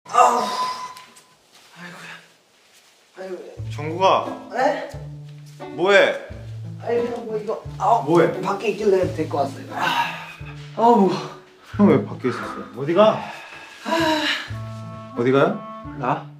아우. 아이고야. 정국아. 에? 뭐해? 아이 그냥 뭐 이거 뭐해? 밖에 있길래 데리고 왔어요. 아우. 형 왜 밖에 있었어? 어디가? 어디가요? 나?